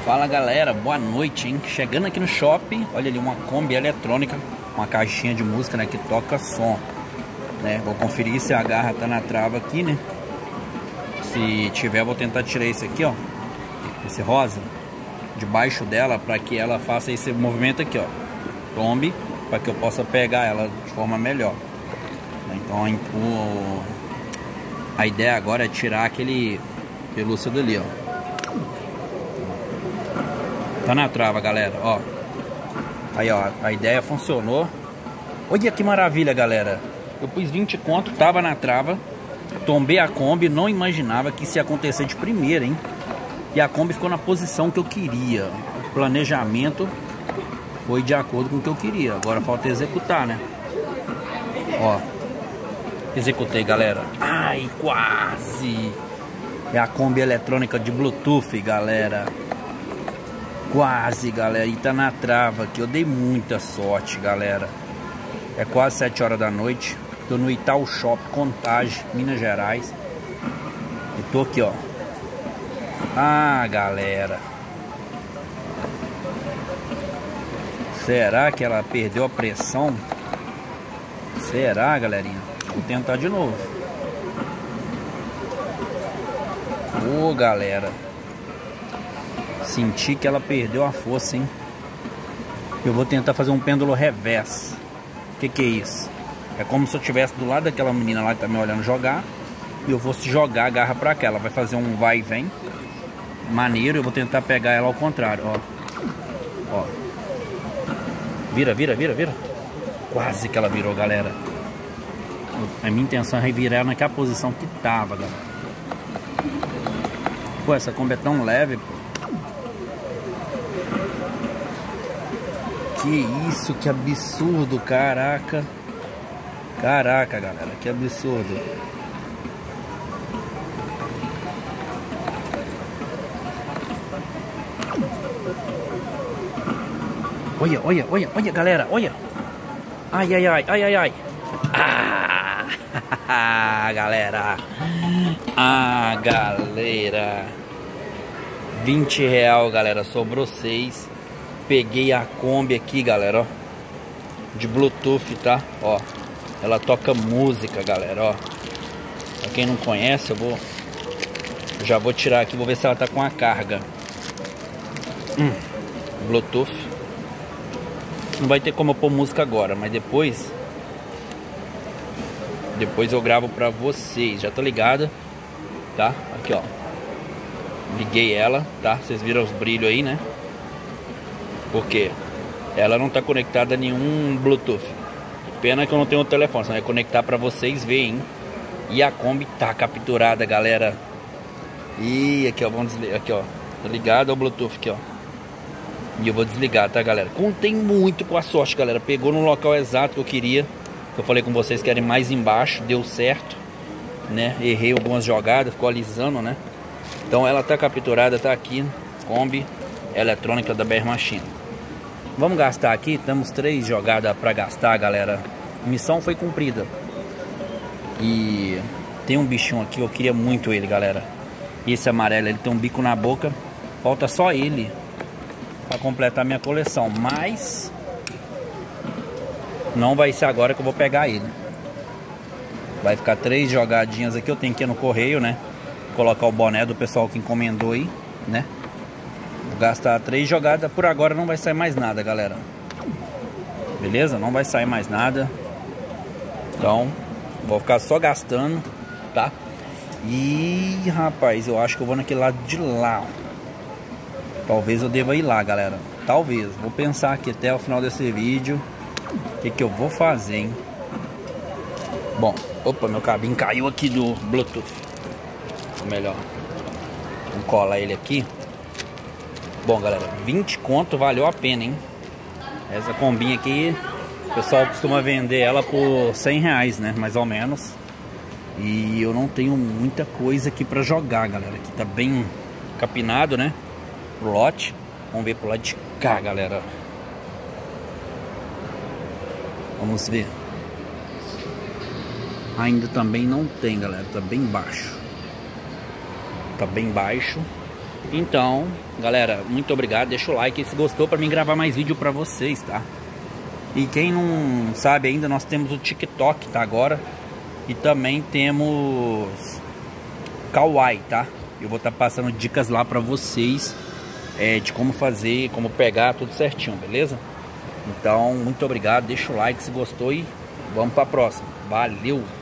Fala galera, boa noite, hein? Chegando aqui no shopping, olha ali uma Kombi eletrônica, uma caixinha de música, né, que toca som, né? Vou conferir se a garra tá na trava aqui, né? Se tiver, vou tentar tirar esse aqui, ó, esse rosa, debaixo dela, para que ela faça esse movimento aqui, ó, tombe, para que eu possa pegar ela de forma melhor. Então a ideia agora é tirar aquele pelúcia dali, ó. Tá na trava, galera, ó. Aí, ó, a ideia funcionou. Olha que maravilha, galera. Eu pus 20 conto, tava na trava. Tombei a Kombi, não imaginava que isso ia acontecer de primeira, hein? E a Kombi ficou na posição que eu queria. O planejamento foi de acordo com o que eu queria. Agora falta executar, né? Ó, executei, galera. Ai, quase. É a Kombi eletrônica de Bluetooth, galera. Quase, galera. E tá na trava aqui. Eu dei muita sorte, galera. É quase 7 horas da noite. Tô no Itaú Shop, Contagem, Minas Gerais. E tô aqui, ó. Ah, galera. Será que ela perdeu a pressão? Será, galerinha? Vou tentar de novo. Ô, galera. Senti que ela perdeu a força, hein? Eu vou tentar fazer um pêndulo reverso. Que é isso? É como se eu estivesse do lado daquela menina lá que tá me olhando jogar, e eu fosse jogar a garra pra cá. Ela vai fazer um vai e vem maneiro. Eu vou tentar pegar ela ao contrário, ó. Ó. Vira, vira, vira, vira. Quase que ela virou, galera. A minha intenção é revirar ela naquela posição que tava, galera. Pô, essa Kombi é tão leve, pô. Que isso, que absurdo, caraca. Caraca, galera, que absurdo. Olha, olha, olha, olha, galera, olha. Ai, ai, ai, ai, ai, ai. Ah, galera. Ah, galera. R$20, galera, sobrou 6. Peguei a Kombi aqui, galera, ó, de Bluetooth, tá? Ó, ela toca música, galera, ó. Pra quem não conhece, eu já vou tirar aqui, vou ver se ela tá com a carga. Bluetooth. Não vai ter como eu pôr música agora, mas depois eu gravo pra vocês. Já tá ligada, tá? Aqui, ó. Liguei ela, tá? Vocês viram os brilhos aí, né? Porque ela não tá conectada a nenhum Bluetooth. Pena que eu não tenho o telefone, senão eu ia conectar pra vocês verem. E a Kombi tá capturada, galera. E aqui, ó, vamos desligar. Aqui, ó, tá ligado ao Bluetooth aqui, ó. E eu vou desligar, tá, galera? Contei muito com a sorte, galera. Pegou no local exato que eu queria. Eu falei com vocês que era mais embaixo. Deu certo, né? Errei algumas jogadas, ficou alisando, né? Então ela tá capturada, tá aqui. Kombi eletrônica da BR Machine. Vamos gastar aqui, temos 3 jogadas para gastar, galera. A missão foi cumprida. E tem um bichinho aqui, eu queria muito ele, galera. Esse amarelo, ele tem um bico na boca. Falta só ele para completar minha coleção. Mas não vai ser agora que eu vou pegar ele. Vai ficar 3 jogadinhas aqui. Eu tenho que ir no correio, né? Colocar o boné do pessoal que encomendou aí, né? Vou gastar 3 jogadas. Por agora não vai sair mais nada, galera. Beleza? Não vai sair mais nada. Então vou ficar só gastando, tá? E rapaz, eu acho que eu vou naquele lado de lá. Talvez eu deva ir lá, galera. Talvez. Vou pensar aqui até o final desse vídeo o que eu vou fazer, hein? Bom, opa, meu cabinho caiu aqui do Bluetooth. Melhor. Vamos colar ele aqui. Bom, galera, 20 conto valeu a pena, hein? Essa Kombinha aqui, o pessoal costuma vender ela por R$100, né? Mais ou menos. E eu não tenho muita coisa aqui pra jogar, galera. Aqui tá bem capinado, né? Pro lote. Vamos ver pro lado de cá, galera. Vamos ver. Ainda também não tem, galera. Tá bem baixo. Tá bem baixo. Então, galera, muito obrigado. Deixa o like se gostou pra mim gravar mais vídeo pra vocês, tá? E quem não sabe ainda, nós temos o TikTok, tá? Agora. E também temos Kawaii, tá? Eu vou estar passando dicas lá pra vocês de como fazer, como pegar, tudo certinho, beleza? Então, muito obrigado. Deixa o like se gostou e vamos pra próxima. Valeu!